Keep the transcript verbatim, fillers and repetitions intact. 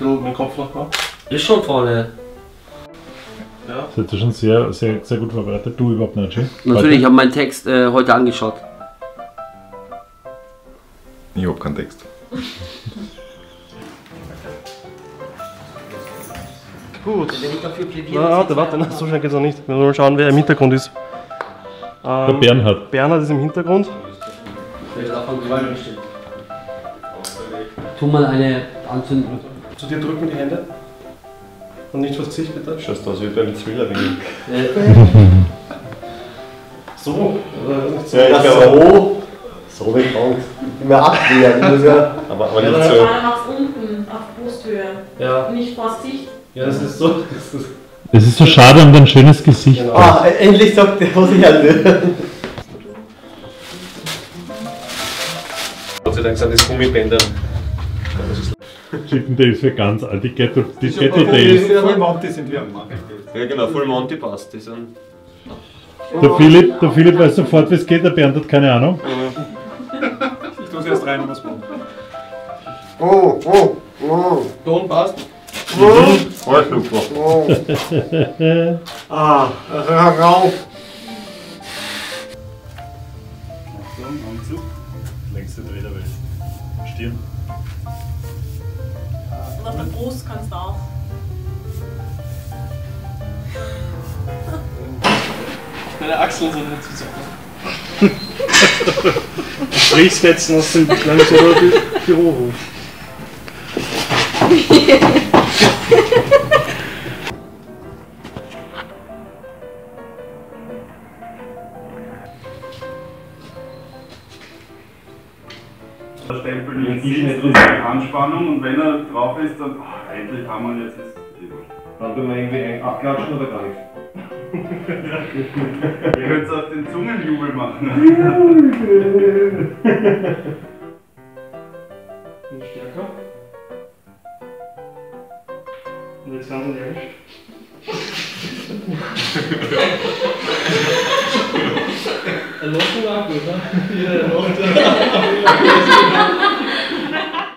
Du mit dem Kopf noch mal? Ist schon vorne. Ja. Das ist schon sehr, sehr, sehr gut vorbereitet. Du überhaupt nicht, Jim? Natürlich, ich habe meinen Text äh, heute angeschaut. Ich hab keinen Text. Gut. Wenn ich dafür plädiere, Na, warte, warte, na, so schnell geht's noch nicht. Wir wollen mal schauen, wer im Hintergrund ist. Ähm, Der Bernhard. Bernhard ist im Hintergrund. Tu mal eine anzünden. Zu dir drücken die Hände. Und nicht vors Gesicht, bitte. Schaust aus wie beim Zwillerring. So, oder nicht so? Ja, ich glaube So, so wie krank. Immer abwehren. Ich muss ja. aber, aber Ja, nicht ja. so. Vorne nach unten, auf Brusthöhe. Ja, Nicht vor Sicht. ja, das ist so. Das ist Es ist so schade um dein schönes Gesicht. Genau. Ah, endlich sagt er, was ich halt will. Gott sei Dank sind das Gummibänder. Chicken Days für ganz alt. Die Ghetto, die Ghetto Days. Voll Monty sind wir am Machen. Ja genau, voll Monty passt. Die sind Der Philipp, der Philipp weiß sofort, wie es geht. Der Bernd hat keine Ahnung. Ich tue es erst rein und das Mund. Oh, oh, oh. Ton passt. voll super. Oh. Ah, hör auf. Längste Dreh der Welt. Stirn. Und auf der Brust kannst du auch. Deine Achseln sind nicht zusammen. Briefsfetzen aus dem langsam oder Bürohof. Der Stempel jetzt sitzt und die Anspannung und wenn er drauf ist, dann oh, endlich haben wir ihn, jetzt ist es wurscht. Dann tun wir irgendwie abklatschen oder gar nicht. Ihr könnt auch den Zungenjubel machen. Und stärker. Und jetzt ganz ehrlich. Er lacht nur ab, oder? Ja, er lacht.